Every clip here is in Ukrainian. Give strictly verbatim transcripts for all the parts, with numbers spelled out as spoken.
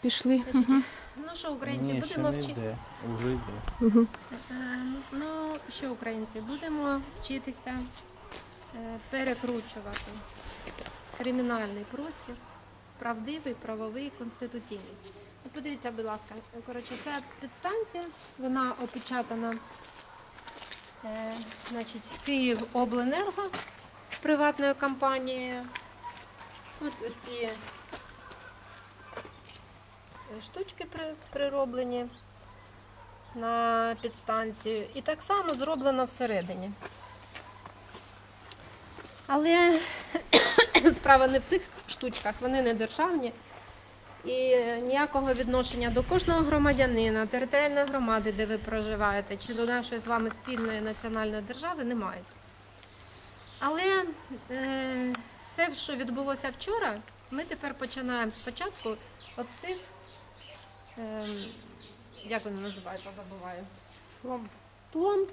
пішли. Значить, Угу. ну що, українці, Ні, будемо ще не вчити. йде, уже йде. Угу. Ну що, українці, будемо вчитися е, перекручувати кримінальний простір, правдивий, правовий, конституційний. От подивіться, будь ласка, коротше, ця підстанція, вона опечатана, е, значить, Київобленерго приватною компанією. От оці штучки при- прироблені на підстанцію. І так само зроблено всередині. Але справа не в цих штучках, вони не державні. І ніякого відношення до кожного громадянина, територіальної громади, де ви проживаєте, чи до нашої з вами спільної національної держави не мають. Але е, все, що відбулося вчора, ми тепер починаємо спочатку от цих, е, як вони називаються, забуваю, пломб, пломб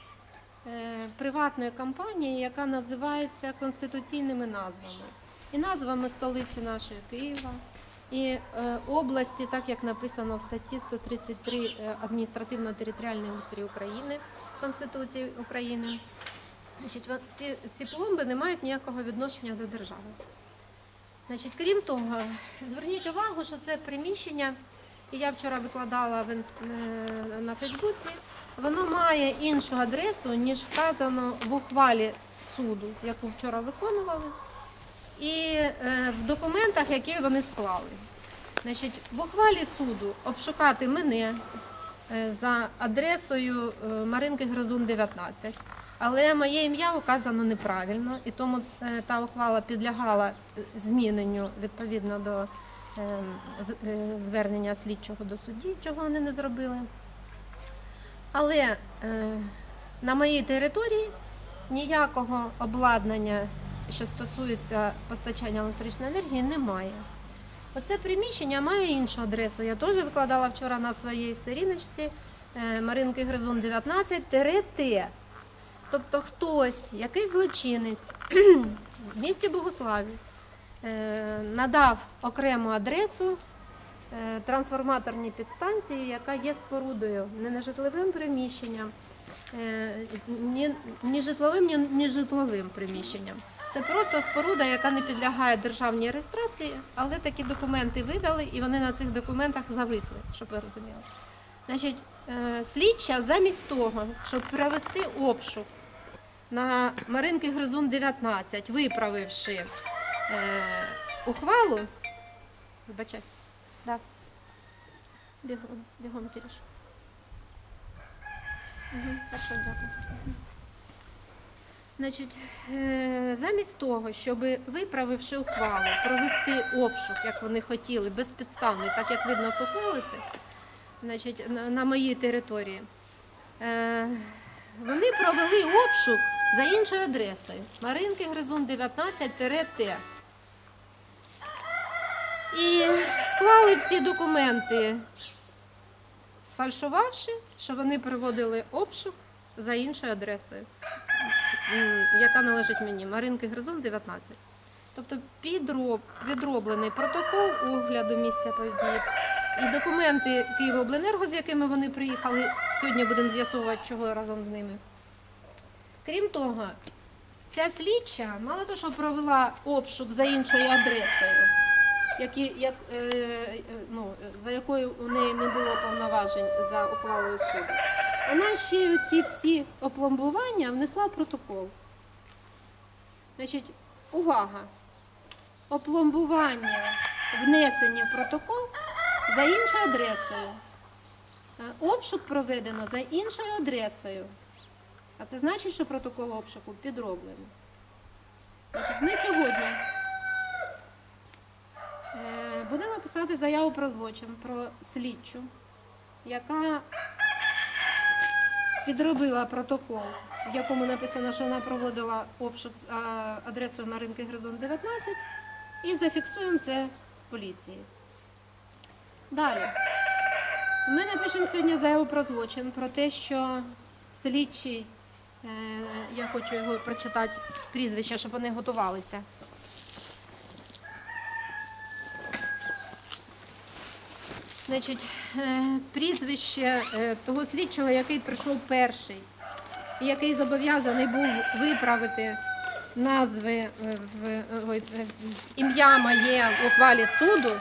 е, приватної компанії, яка називається конституційними назвами. І назвами столиці нашої Києва, і е, області, так як написано в статті сто тридцять три е, адміністративно-територіальний устрій України, Конституції України. Значить, ці, ці пломби не мають ніякого відношення до держави. Значить, крім того, зверніть увагу, що це приміщення, і я вчора викладала в, е, на Фейсбуці, воно має іншу адресу, ніж вказано в ухвалі суду, яку вчора виконували, і е, в документах, які вони склали. Значить, в ухвалі суду обшукати мене е, за адресою е, Маринки Гризун, дев'ятнадцять. Але моє ім'я указано неправильно, і тому е, та ухвала підлягала зміненню відповідно до е, з- е, звернення слідчого до судді, чого вони не зробили. Але е, на моїй території ніякого обладнання, що стосується постачання електричної енергії, немає. Оце приміщення має іншу адресу. Я теж викладала вчора на своїй сторіночці е, Маринки Гризун, дев'ятнадцять Т. Тобто хтось, якийсь злочинець в місті Богуславі е, надав окрему адресу е, трансформаторній підстанції, яка є спорудою, не нежитловим приміщенням, е, ні, ні житловим, ні, ні житловим приміщенням. Це просто споруда, яка не підлягає державній реєстрації, але такі документи видали, і вони на цих документах зависли, щоб ви розуміли. Значить, е, слідча замість того, щоб провести обшук на Маринки Гризун, дев'ятнадцять, виправивши е, ухвалу, вибачай, да. Бігом, бігом, Кирюш. Угу, хорошо, дякую. Значить, е, замість того, щоб, виправивши ухвалу, провести обшук, як вони хотіли, безпідставний, так як видно з ухвали це, значить, на, на моїй території, е, вони провели обшук за іншою адресою. Маринки Гризун, дев'ятнадцять Т. І склали всі документи, сфальшувавши, що вони проводили обшук за іншою адресою, яка належить мені, Маринки Гризун, дев'ятнадцять. Тобто підроб, відроблений протокол огляду місця події і документи Київобленерго, з якими вони приїхали, сьогодні будемо з'ясовувати, чого разом з ними. Крім того, ця слідча, мало того, що провела обшук за іншою адресою, які, як, е, ну, за якою у неї не було повноважень за ухвалою суду, вона ще й ці всі опломбування внесла в протокол. Значить, увага! Опломбування внесені в протокол за іншою адресою. Обшук проведено за іншою адресою. А це значить, що протокол обшуку підроблений. Значить, ми сьогодні е, будемо писати заяву про злочин, про слідчу, яка підробила протокол, в якому написано, що вона проводила обшук з адресою Маринки Гризун, дев'ятнадцять, і зафіксуємо це з поліції. Далі. Ми напишемо сьогодні заяву про злочин, про те, що слідчий, е, я хочу його прочитати прізвище, щоб вони готувалися. Значить, е, прізвище е, того слідчого, який прийшов перший, і який зобов'язаний був виправити назви, е, в, е, ой, е, ім'я моє в ухвалі суду.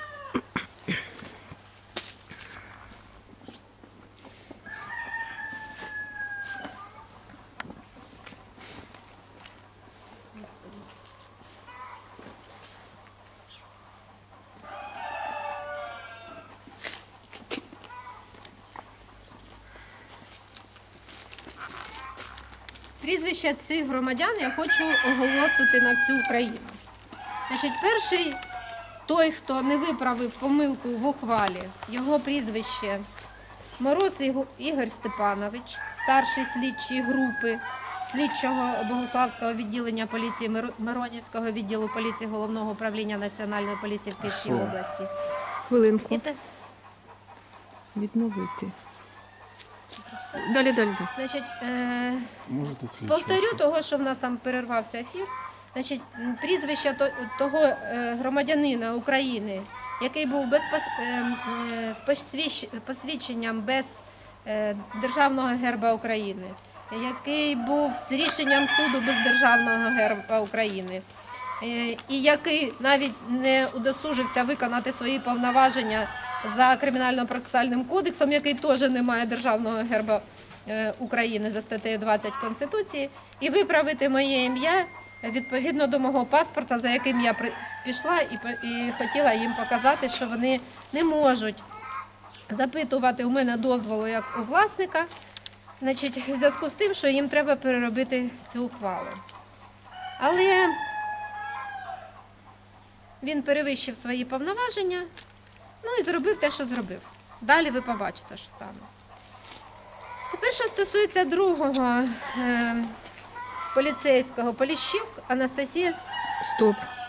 Прізвища цих громадян я хочу оголосити на всю Україну. Значить, перший, той, хто не виправив помилку в ухвалі, його прізвище Мороз Іго- Ігор Степанович, старший слідчий групи слідчого Богуславського відділення поліції Мир- Миронівського відділу поліції Головного управління Національної поліції в Київській Що? області. Хвилинку. І те- Відновити. Далі, далі. далі. Значить, е, Можете слідчого? повторю того, що в нас там перервався ефір. Значить, м, прізвище то- того е, громадянина України, який був без пос- е, м, е, з посвідч- посвідченням без е, державного герба України, який був з рішенням суду без державного герба України, е, і який навіть не удосужився виконати свої повноваження за кримінально-процесуальним кодексом, який теж не має державного герба е, України за статтею двадцять Конституції, і виправити моє ім'я відповідно до мого паспорта, за яким я при- пішла і, по- і хотіла їм показати, що вони не можуть запитувати у мене дозволу як у власника, значить, в зв'язку з тим, що їм треба переробити цю ухвалу. Але він перевищив свої повноваження, ну і зробив те, що зробив. Далі ви побачите, що саме. Тепер, що стосується другого е, поліцейського, Поліщук Анастасія. Стоп.